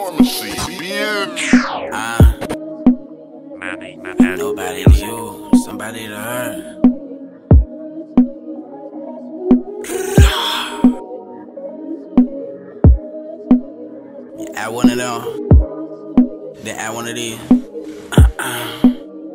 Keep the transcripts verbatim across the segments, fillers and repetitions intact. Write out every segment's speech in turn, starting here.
Pharmacy, bitch. Uh, nobody to you, somebody to her. You add one of them, then add one of these. Uh-uh.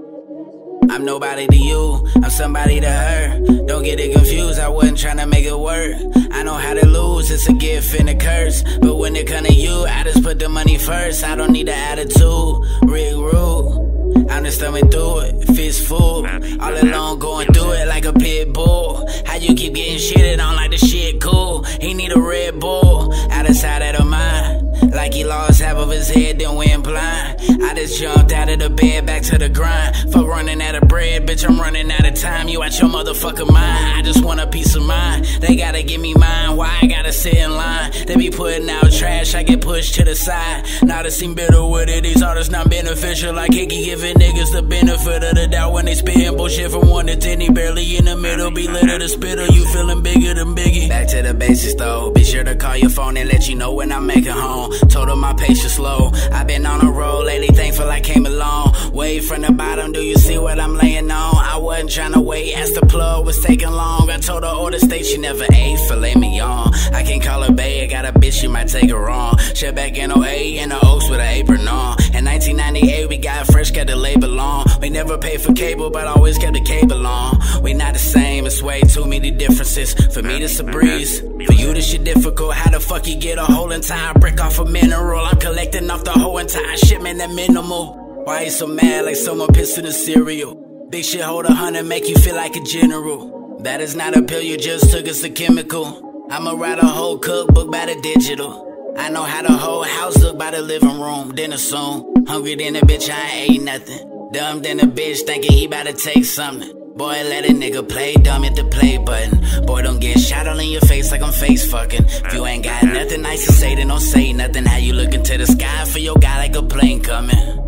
I'm nobody to you, I'm somebody to her. Don't get it confused, I wasn't tryna make it work. I know how to lose, it's a gift and a curse. But when it come to you, I just put the money first. I don't need an attitude, Rick Rude. I'm just thumbing through it, fist full. All alone going through it like a pit bull. How you keep getting shitted on like the shit cool? He need a Red Bull, out of sight, out of mind. Like he lost half of his head, then went blind. I just jumped out of the bed, back to the grind. Fuck running out of bread, bitch, I'm running out of time. You out your motherfucking mind, I just want a piece of mind. They gotta give me mine, why I gotta sit in line? They be putting out trash, I get pushed to the side. Now to seem bitter with it, these artists not beneficial. Like Hickey giving niggas the benefit of the doubt when they spitting bullshit from one to ten. He barely in the middle, be lit of the spitter. You feeling bigger than Biggie? Back to the basics though, be sure to call your phone and let you know when I'm making home. Told her my patience slow, I been on a roll lately, thankful I came along. Way from the bottom, do you see what I'm laying on? I wasn't tryna wait, as the plug was taking long. I told her order state she never ate, filet mignon. I can't call her bae, I got a bitch, she might take her wrong. Shit back in oh eight, in the Oaks with an apron on. In nineteen ninety-eight, we got fresh, got the label on. We never paid for cable, but always kept the cable on. We not the same, it's way too many differences. For me, this a breeze, for you this shit difficult. How the fuck you get a whole entire brick off a mineral? I'm collecting off the whole entire shipment at minimal. Why you so mad like someone pissed in the cereal? Big shit hold a hundred, make you feel like a general. That is not a pill, you just took, it's a chemical. I'ma write a whole cookbook by the digital. I know how the whole house look by the living room. Dinner soon, hungry than a bitch, I ain't ate nothing. Dumb than a bitch, thinking he bout to take something. Boy, let a nigga play dumb at the play button. Boy, don't get shot all in your face like I'm face fucking. If you ain't got nothing nice to say, then don't say nothing. How you looking to the sky for your guy like a plane coming?